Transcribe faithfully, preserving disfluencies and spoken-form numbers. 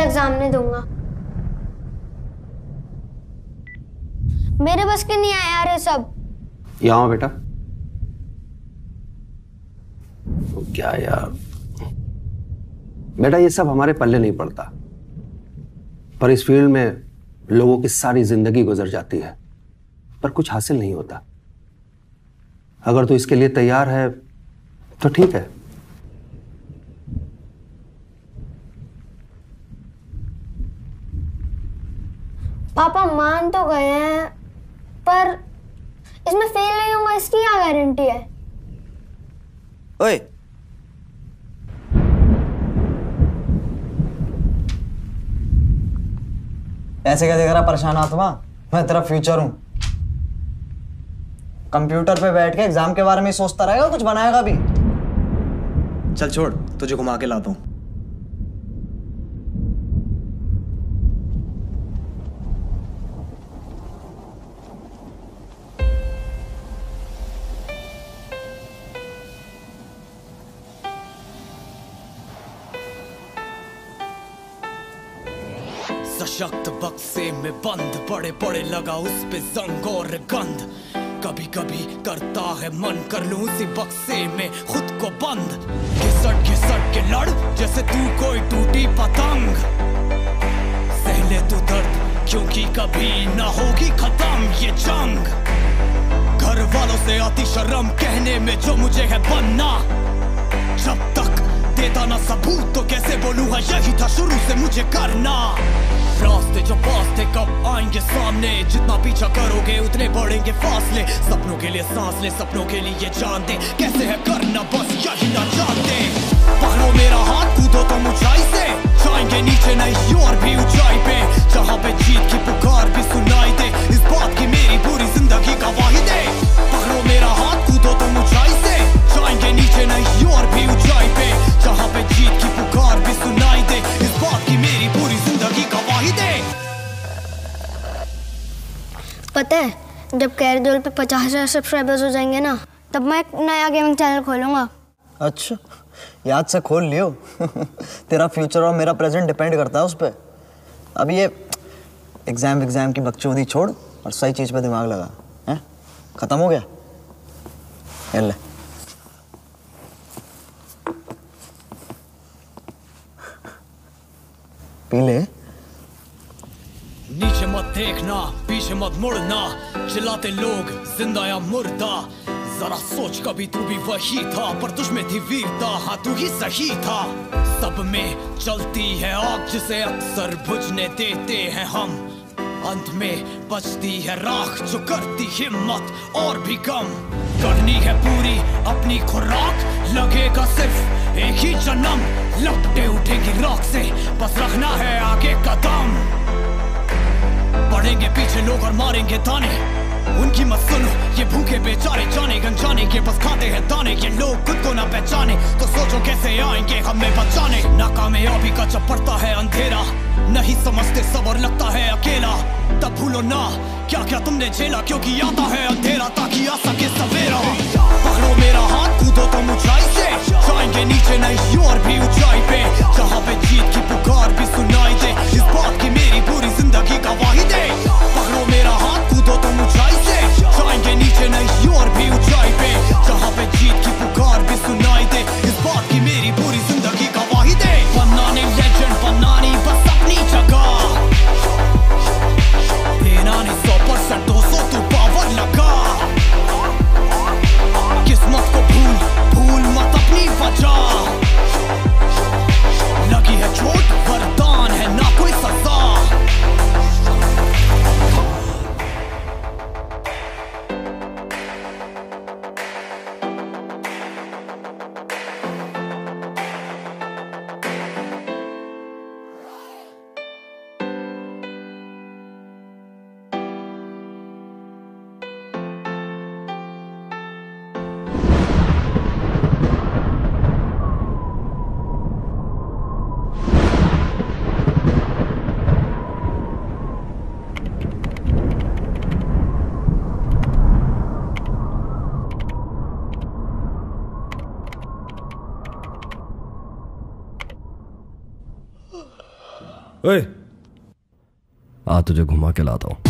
Exam नहीं दूंगा। मेरे बस के नहीं आया यार ये सब। यहाँ आओ बेटा। क्या यार बेटा, ये सब हमारे पल्ले नहीं पड़ता, पर इस फील्ड में लोगों की सारी जिंदगी गुजर जाती है पर कुछ हासिल नहीं होता। अगर तू इसके लिए तैयार है तो ठीक है। पापा मान तो गए हैं, पर इसमें फेल नहीं होगा इसकी क्या गारंटी है? ओए, ऐसे क्या देख रहा परेशान आत्मा? मैं तेरा फ्यूचर हूं। कंप्यूटर पे बैठ के एग्जाम के बारे में सोचता रहेगा, कुछ बनाएगा भी? चल छोड़, तुझे घुमा के लाता हूं। सशक्त बक्से में बंद, बड़े बड़े लगा उस पे जंग और गंध। कभी कभी करता है मन कर लूं उसी बक्से में खुद को बंद। घिसट घिसट के लड़ जैसे तू कोई टूटी पतंग। सहले तू दर्द क्योंकि कभी ना होगी खत्म ये जंग। घर वालों से आती शर्म कहने में जो मुझे है बनना। जब तक देता ना सबूत तो कैसे बोलूं, है यही था शुरू से मुझे करना। रास्ते जो पास थे कब आएंगे सामने, जितना पीछा करोगे उतने बढ़ेंगे फासले। सपनों के लिए सांस ले, सपनों के लिए जान दे, कैसे है करना बस यही ना जानते। पकड़ो मेरा हाथ, कूदो तुम ऊंचाई से, जाएंगे नीचे नहीं और भी ऊंचाई पे। जहाँ पे जीत की पुकार भी सुनाई दे, इस बात की मेरी पूरी जिंदगी गवाही दे। पकड़ो मेरा हाथ, कूदो तुम ऊंचाई से, जाएंगे नीचे नहीं और भी ऊंचाई पे। जहाँ पे जीत की पुकार भी सुनाई दे, इस बात की मेरी पूरी जिंदगी गवाही दे। पता है, जब कैरडोल पे पचास हजार सब्सक्राइबर्स हो जाएंगे ना, तब मैं एक नया गेमिंग चैनल खोलूंगा। अच्छा, याद से खोल लियो। तेरा फ्यूचर और मेरा प्रेजेंट डिपेंड करता है उस पर। अब ये एग्जाम एग्जाम की बकचोदी छोड़ और सही चीज पे दिमाग लगा। हैं? खत्म हो गया? ये ले। पी ले। नीचे मत देखना, पीछे मत मुड़ना, चिल्लाते लोग जिंदा या मुर्दा। जरा सोच कभी तू भी वही था, पर तुझ में थी वीरता, हाँ तू ही सही था। सब में चलती है आग जिसे अक्सर बुझने देते हैं हम। अंत में बचती है राख जो करती हिम्मत और भी कम। करनी है पूरी अपनी खुराक, लगेगा सिर्फ एक ही जन्म। लपटे उठेगी राख से, बस रखना है आगे कदम। बढ़ेंगे पीछे लोग और मारेंगे ताने, उनकी मत सुनो ये भूखे बेचारे। जाने गन जाने के बस खाते हैं दाने, ये लोग खुद को ना पहचाने तो सोचो कैसे आएंगे हमें बचाने। नाकामयाबी का जब पड़ता है अंधेरा, नहीं समझते सब और लगता है अकेला। तब भूलो ना क्या क्या तुमने झेला, क्योंकि आता है अंधेरा ताकि आ सके सवेरा। पकड़ो मेरा हाथ, कूदो तुम ऊंचाई से, जाएंगे नीचे नहीं और भी ऊंचाई पे। जहाँ पे जीत की पुकार भी सुनाई दे, इस बात की मेरी पूरी जिंदगी गवाही दे। पकड़ो मेरा हाथ, कूदो तुम ऊंचाई से, जाएंगे नीचे नहीं और भी ऊंचाई पे। जहाँ पे जीत की पुकार भी सुनाई दे, इस बात की मेरी पूरी जिंदगी गवाही दे। बनाने लेजेंड बनानी बस अपनी जगह, देना नहीं सौ परसेंट दो सौ तू पावर लगा। किस्मत को भूल भूल मत अपनी वजह, लगी है चोट वरदान है ना कोई सजा। ओए, आ तुझे घुमा के लाता हूं।